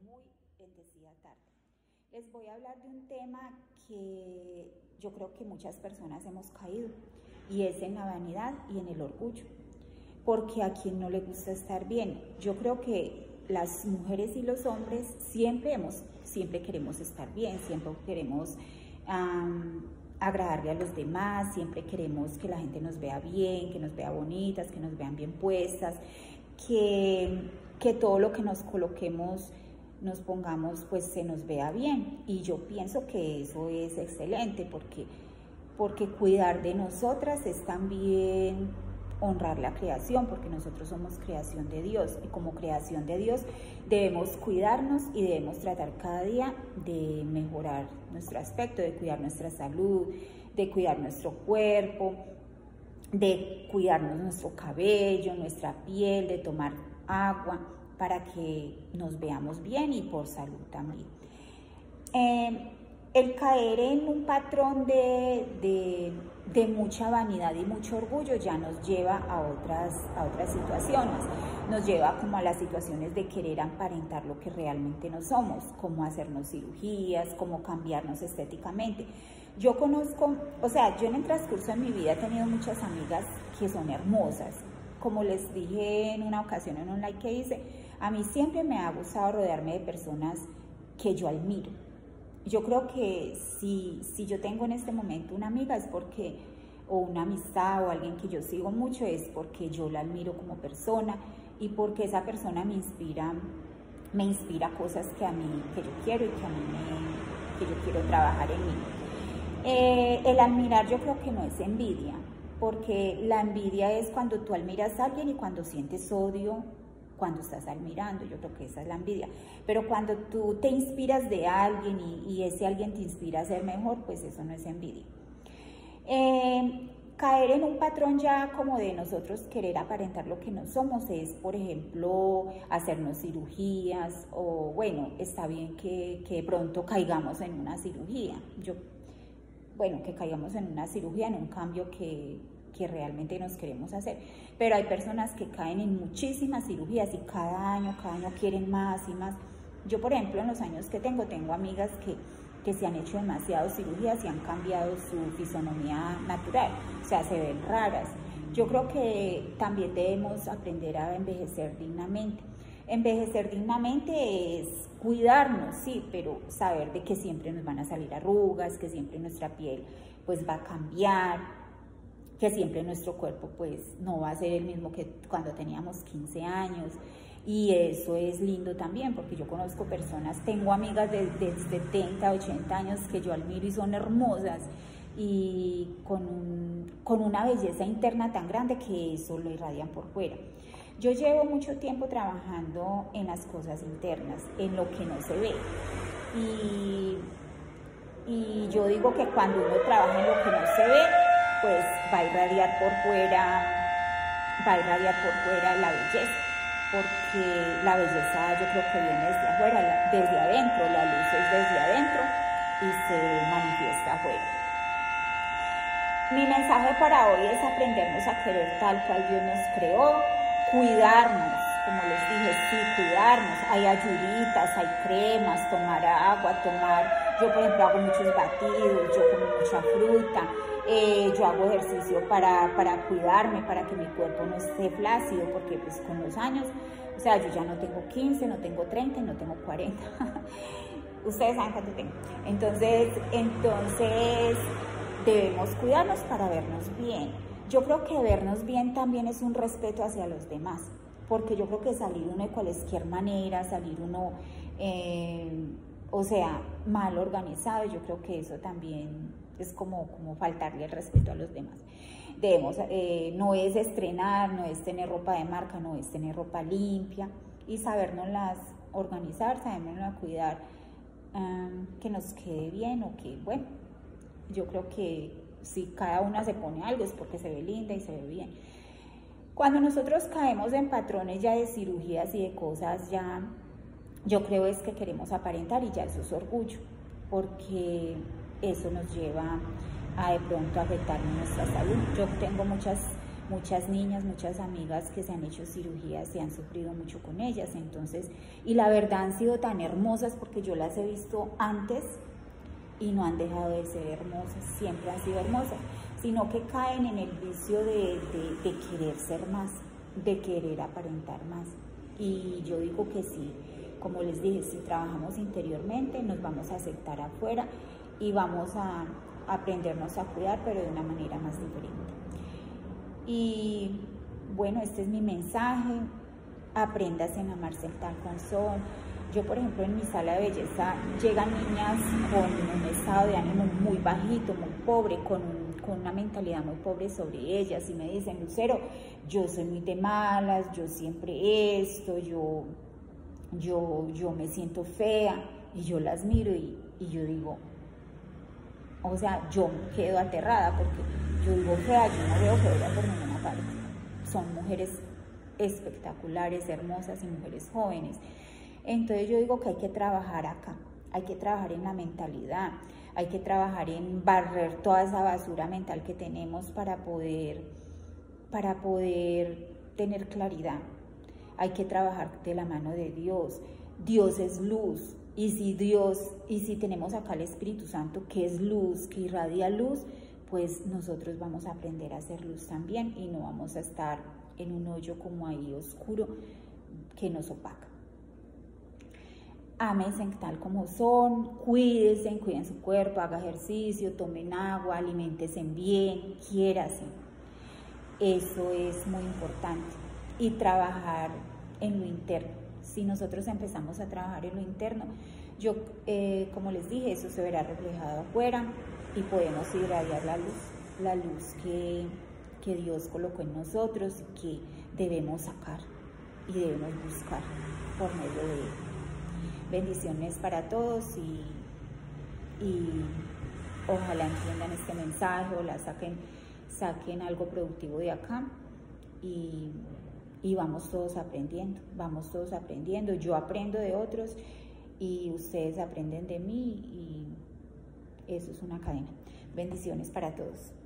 muy bendecida tarde. Les voy a hablar de un tema que yo creo que muchas personas hemos caído, y es en la vanidad y en el orgullo, porque a quien no le gusta estar bien. Yo creo que las mujeres y los hombres siempre queremos estar bien, siempre queremos agradarle a los demás, siempre queremos que la gente nos vea bien, que nos vea bonitas, que nos vean bien puestas, que todo lo que nos coloquemos, nos pongamos, pues se nos vea bien. Y yo pienso que eso es excelente, porque cuidar de nosotras es también honrar la creación, porque nosotros somos creación de Dios, y como creación de Dios debemos cuidarnos y debemos tratar cada día de mejorar nuestro aspecto, de cuidar nuestra salud, de cuidar nuestro cuerpo, de cuidarnos nuestro cabello, nuestra piel, de tomar agua para que nos veamos bien y por salud también. El caer en un patrón de mucha vanidad y mucho orgullo ya nos lleva a otras situaciones, nos lleva como a las situaciones de querer aparentar lo que realmente no somos, como hacernos cirugías, como cambiarnos estéticamente. Yo conozco, yo en el transcurso de mi vida he tenido muchas amigas que son hermosas. Como les dije en una ocasión en un live que hice, a mí siempre me ha gustado rodearme de personas que yo admiro. Yo creo que si yo tengo en este momento una amiga es porque, o una amistad o alguien que yo sigo mucho, es porque yo la admiro como persona y porque esa persona me inspira cosas que yo quiero y que yo quiero trabajar en mí. El admirar yo creo que no es envidia, porque la envidia es cuando tú admiras a alguien y cuando sientes odio cuando estás admirando. Yo creo que esa es la envidia. Pero cuando tú te inspiras de alguien y ese alguien te inspira a ser mejor, pues eso no es envidia. Caer en un patrón ya como de nosotros querer aparentar lo que no somos es, por ejemplo, hacernos cirugías, o bueno, está bien que de pronto caigamos en una cirugía. Que caigamos en una cirugía, en un cambio que realmente nos queremos hacer, pero hay personas que caen en muchísimas cirugías y cada año quieren más y más. Yo, por ejemplo, en los años que tengo amigas que se han hecho demasiadas cirugías y han cambiado su fisonomía natural, o sea, se ven raras. Yo creo que también debemos aprender a envejecer dignamente. Envejecer dignamente es cuidarnos, sí, pero saber de que siempre nos van a salir arrugas, que siempre nuestra piel pues va a cambiar, que siempre nuestro cuerpo pues no va a ser el mismo que cuando teníamos 15 años, y eso es lindo también, porque yo conozco personas, tengo amigas de 70, 80 años que yo admiro y son hermosas y con una belleza interna tan grande que eso lo irradian por fuera. Yo llevo mucho tiempo trabajando en las cosas internas, en lo que no se ve, y yo digo que cuando uno trabaja en lo que no se ve, pues va a irradiar por fuera la belleza, porque la belleza yo creo que viene desde afuera, desde adentro, la luz es desde adentro y se manifiesta afuera. Mi mensaje para hoy es aprendernos a querer tal cual Dios nos creó, cuidarnos, como les dije, sí, cuidarnos. Hay ayuditas, hay cremas, tomar agua, yo por ejemplo hago muchos batidos, yo como mucha fruta, yo hago ejercicio para cuidarme, para que mi cuerpo no esté flácido, porque pues con los años, yo ya no tengo 15, no tengo 30 y no tengo 40. Ustedes saben cuánto tengo. Entonces debemos cuidarnos para vernos bien. Yo creo que vernos bien también es un respeto hacia los demás, porque yo creo que salir uno de cualquier manera, salir uno, mal organizado, yo creo que eso también es como faltarle el respeto a los demás. No es estrenar, no es tener ropa de marca, no es tener ropa limpia, y sabernoslas organizar, sabernoslas cuidar, que nos quede bien, o que, bueno, yo creo que si cada una se pone algo es porque se ve linda y se ve bien. Cuando nosotros caemos en patrones ya de cirugías y de cosas, ya yo creo es que queremos aparentar, y ya eso es orgullo, porque eso nos lleva a de pronto afectar nuestra salud. Yo tengo muchas muchas niñas, muchas amigas que se han hecho cirugías y han sufrido mucho con ellas. Entonces, y la verdad han sido tan hermosas porque yo las he visto antes y no han dejado de ser hermosas, siempre han sido hermosas, sino que caen en el vicio de querer ser más, de querer aparentar más. Y yo digo que sí, como les dije, si trabajamos interiormente, nos vamos a aceptar afuera y vamos a aprendernos a cuidar, pero de una manera más diferente. Y bueno, este es mi mensaje: aprendas en amarse tal cual son. Yo, por ejemplo, en mi sala de belleza llegan niñas con un estado de ánimo muy bajito, muy pobre, con una mentalidad muy pobre sobre ellas, y me dicen: Lucero, yo soy muy de malas, yo siempre esto, yo me siento fea, y yo las miro y yo digo, o sea, yo quedo aterrada porque yo digo, fea, yo no veo fea por ninguna parte. Son mujeres espectaculares, hermosas y mujeres jóvenes. Entonces yo digo que hay que trabajar acá, hay que trabajar en la mentalidad, hay que trabajar en barrer toda esa basura mental que tenemos para poder tener claridad. Hay que trabajar de la mano de Dios. Dios es luz, y si tenemos acá el Espíritu Santo, que es luz, que irradia luz, pues nosotros vamos a aprender a hacer luz también y no vamos a estar en un hoyo como ahí oscuro que nos opaca. Ámense tal como son, cuídense, cuiden su cuerpo, haga ejercicio, tomen agua, aliméntense bien, quiéranse. Eso es muy importante. Y trabajar en lo interno. Si nosotros empezamos a trabajar en lo interno, como les dije, eso se verá reflejado afuera y podemos irradiar la luz que Dios colocó en nosotros y que debemos sacar y debemos buscar por medio de él. Bendiciones para todos y ojalá entiendan este mensaje o saquen algo productivo de acá y vamos todos aprendiendo, yo aprendo de otros y ustedes aprenden de mí y eso es una cadena. Bendiciones para todos.